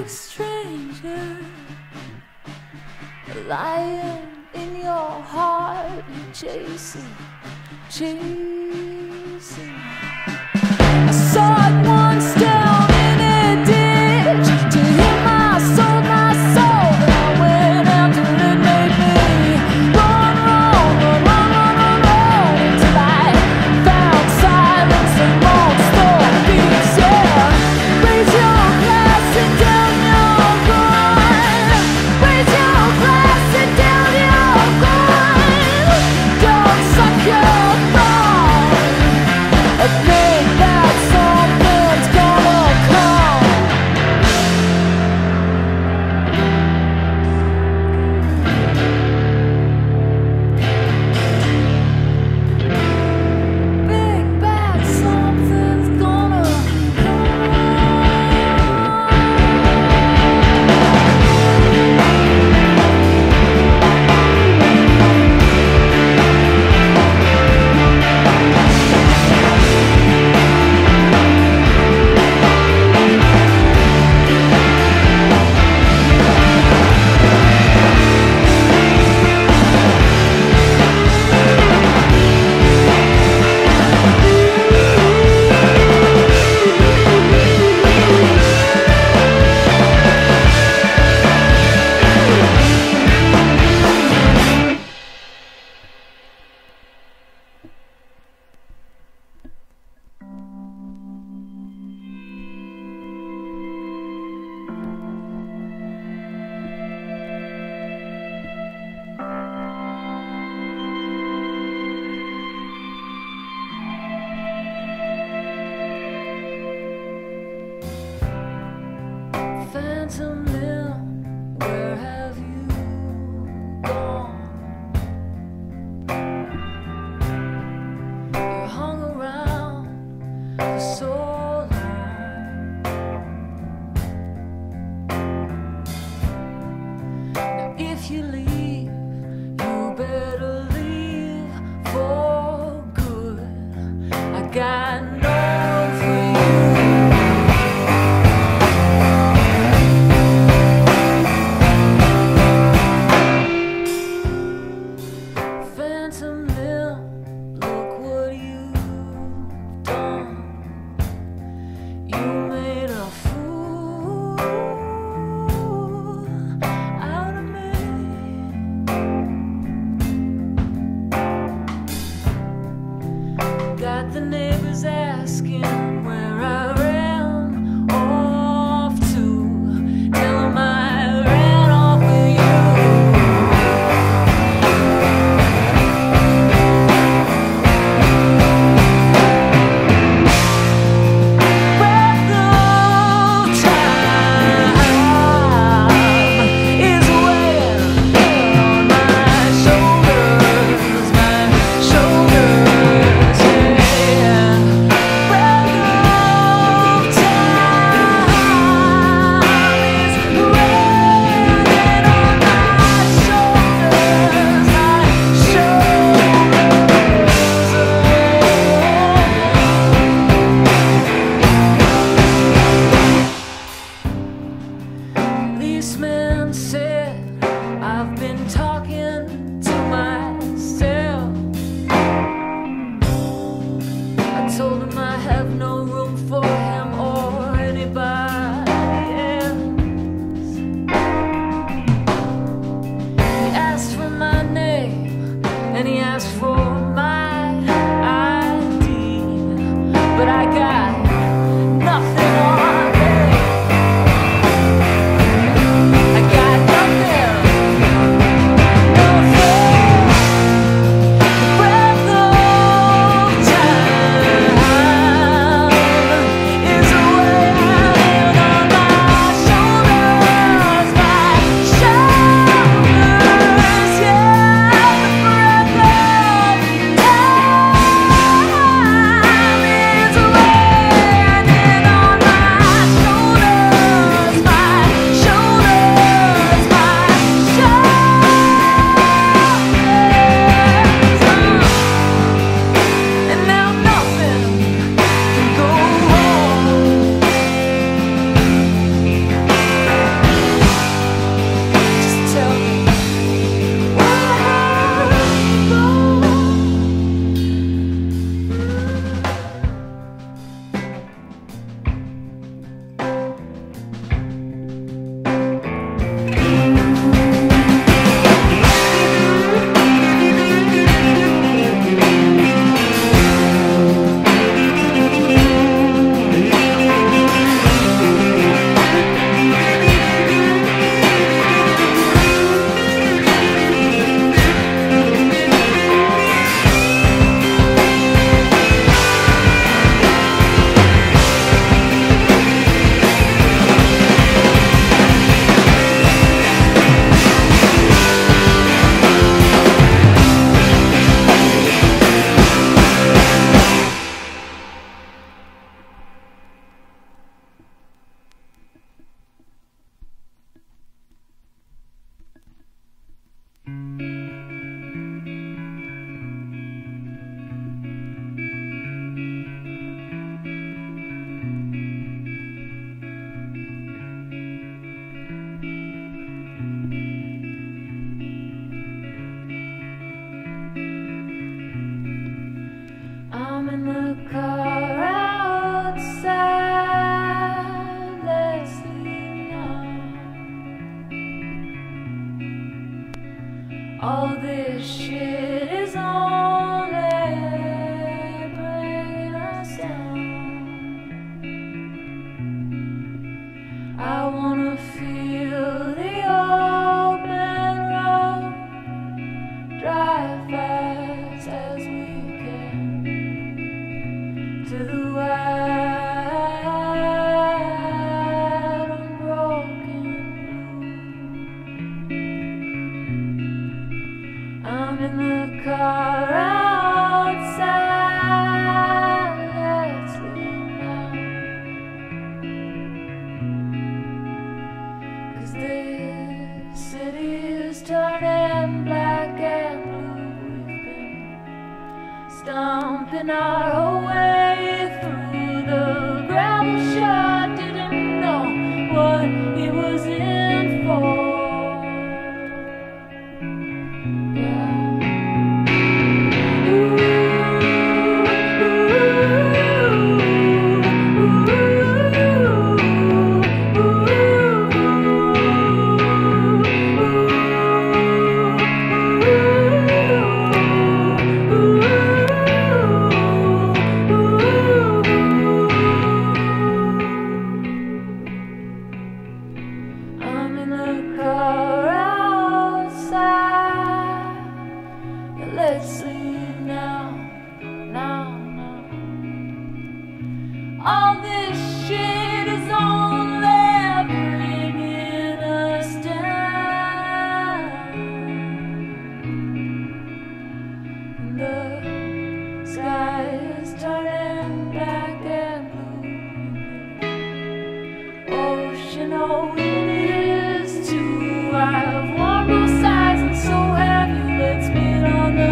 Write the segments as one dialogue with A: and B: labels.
A: stranger lying in your heart, chasing. I saw it once down in a ditch to heal my soul, and I went after it made me run until I found silence amongst the beats. Yeah, raise your glass and down your gun. Raise your glass and down your gun. Don't suck your thumb. I think that something's gonna come. Big bad something's gonna Phantom Limb, where have you gone? You hung around for so long. Now if you leave, you better leave for good. I got no room for you. Phantom Limb, look what you've done. You made a fool out of me. Walking our way through the gravel shot, didn't know what he was in for. I'm in the car outside. Let's leave now, now, now. All this shit is only bringing us down. The sky is turning black and blue. Ocean, oh, it is too. I've worn both sides and so have you. Let's meet on the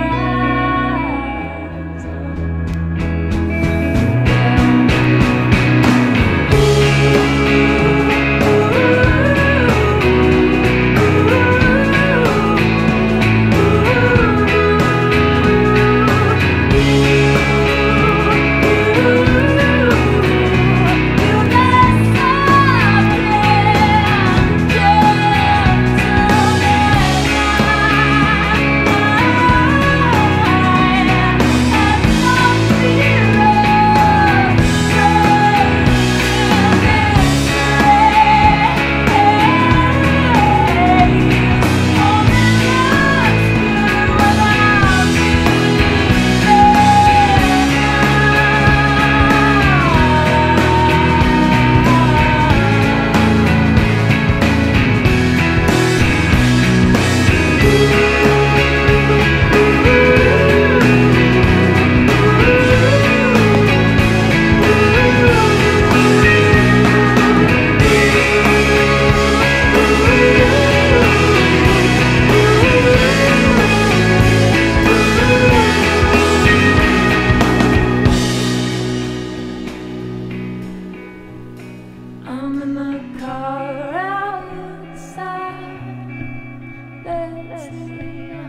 A: I'm in the car outside. Let's leave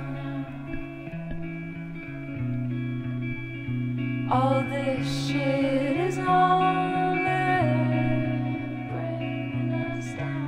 A: now. All this shit is only bringing us down.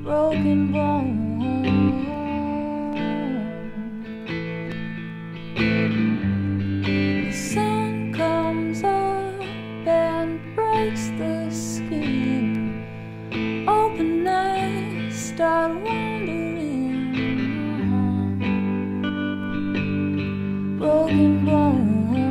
A: broken bone. The sun comes up and breaks the skin. Open eyes start wandering. Broken bone.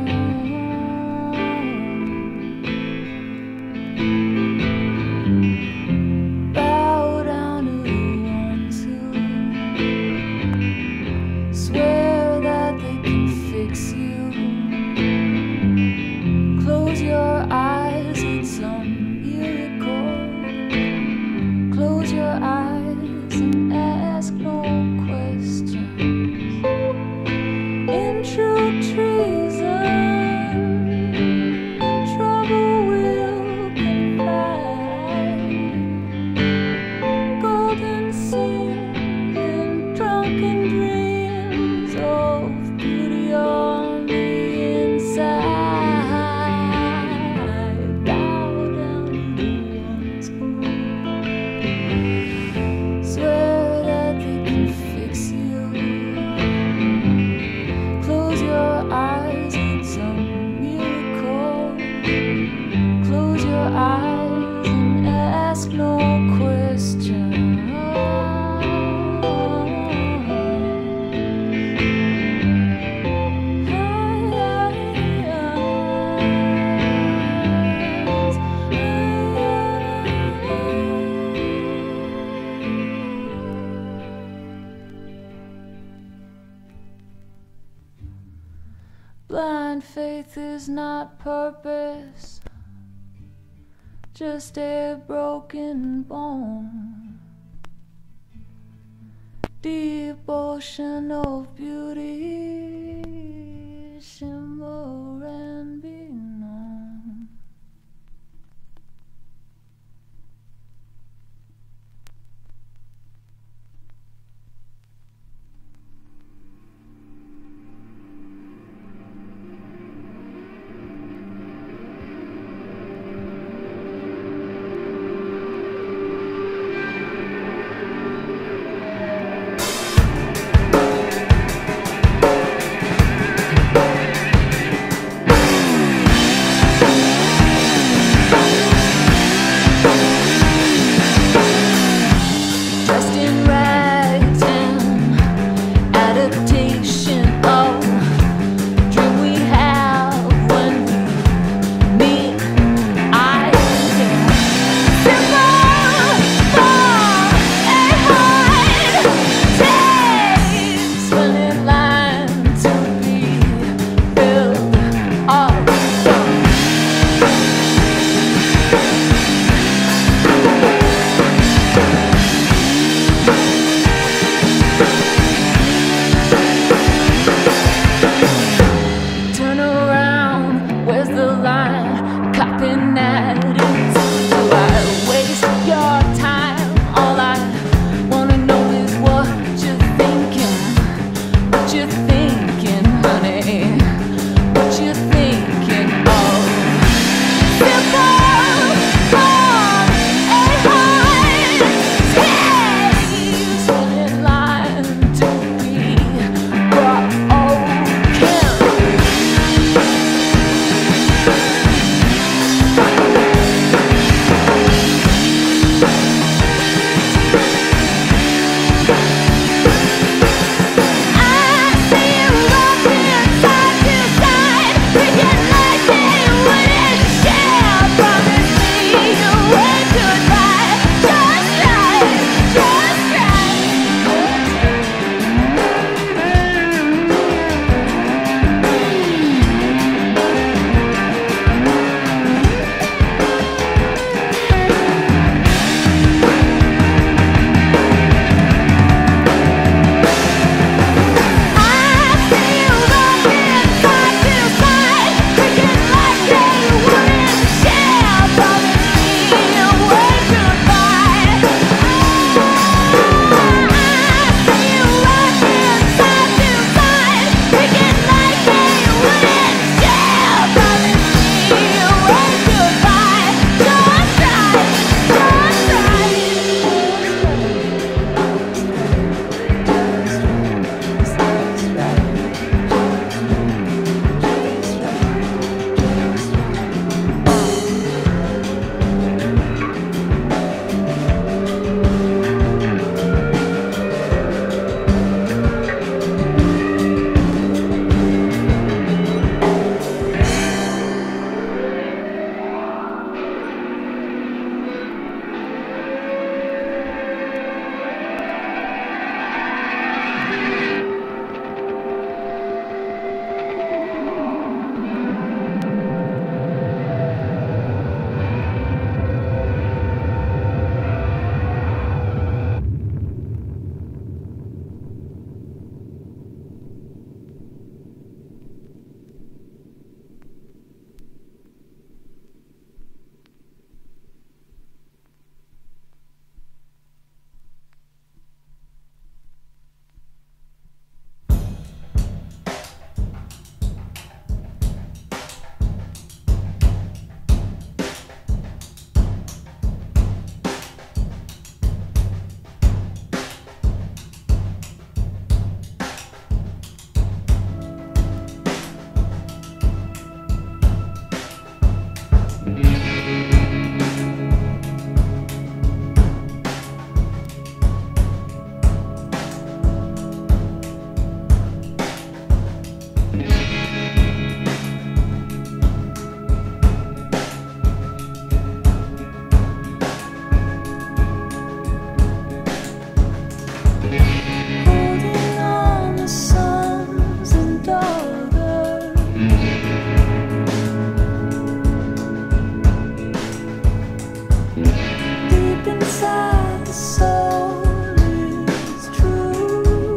A: Swear that they can fix you. Close your eyes, it's some miracle. Close your eyes and ask no questions. In true treason, trouble will confide. Golden scenes and drunken dreams of beauty on the inside. Bow down to ones who swear that they can fix you. Close your eyes, it's a miracle. Close your eyes and ask no questions. Blind faith is not purpose, just a broken bone. Deep ocean of beauty, shimmer and be known. holding on to sons and daughters. Deep inside the soul is true.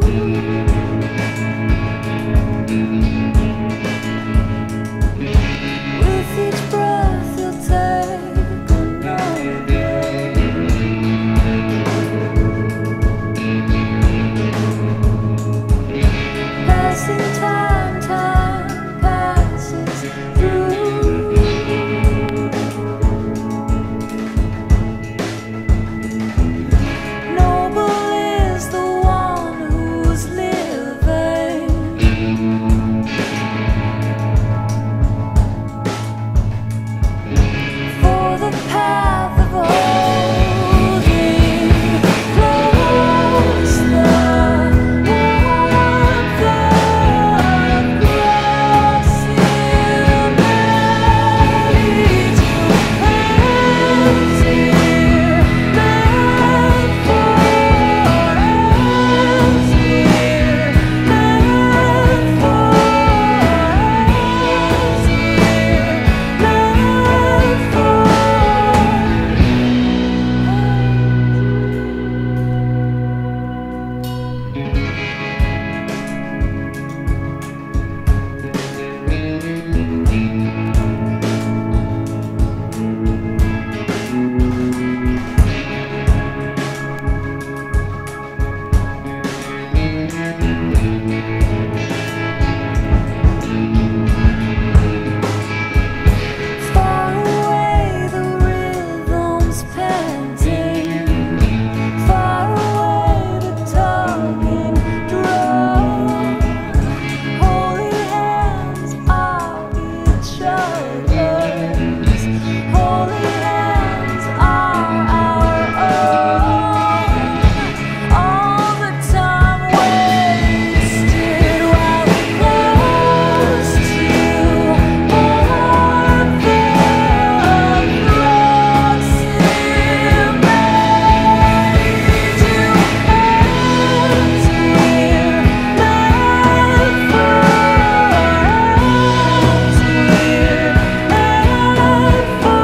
A: With each breath you'll take another. Passing time, time passes through. Noble is the one who's living. For the path of holding close the warmth of grassy meadows, hands here meant for hands here meant for hands here meant for. Far away the rhythm's panting, far away the tugging drum. Holy hands are each other's, holy hands are our own. All the time wasted while close to warmth of grassy meadows, hands here meant for hands here meant for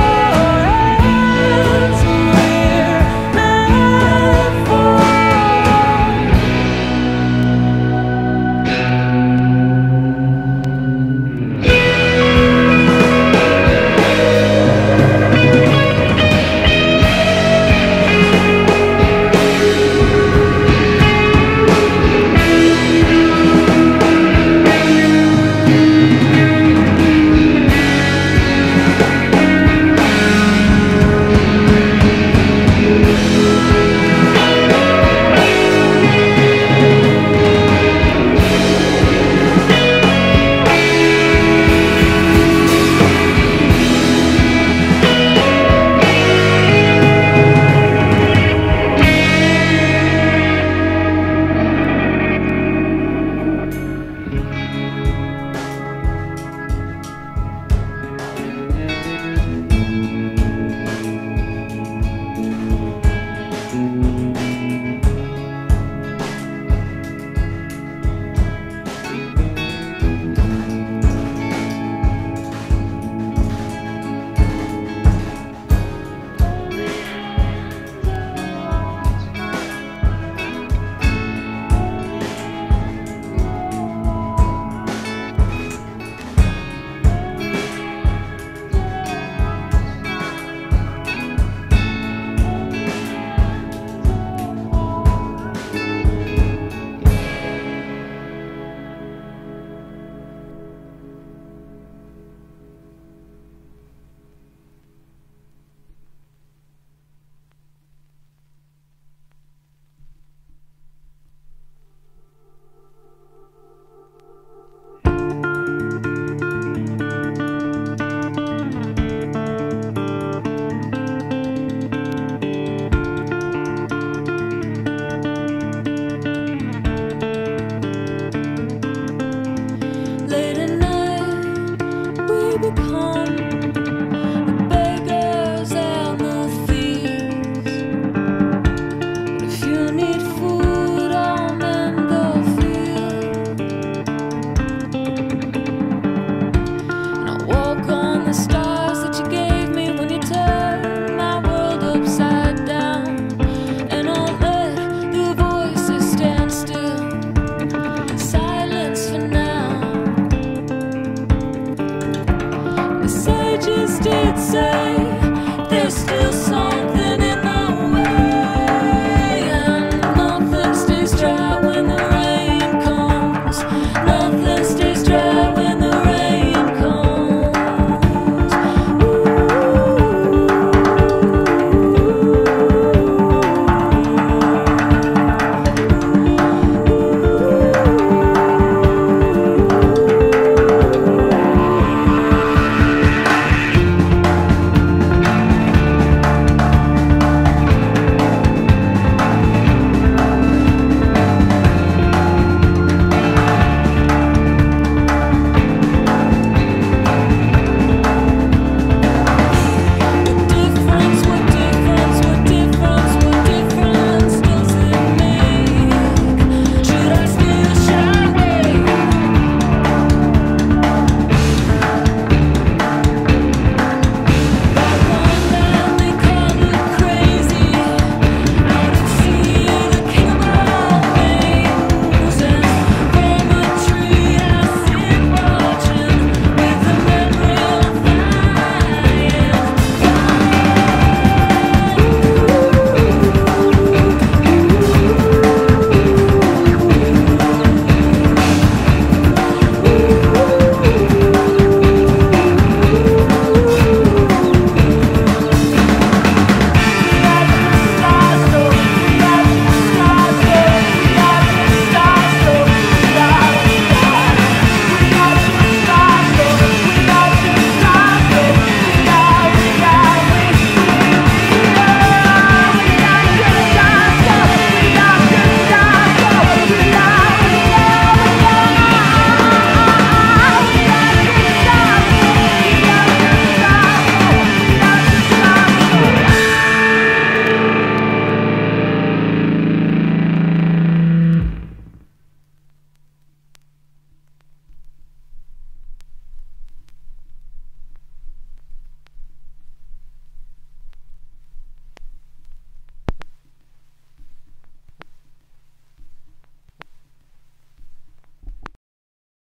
A: hands here meant for.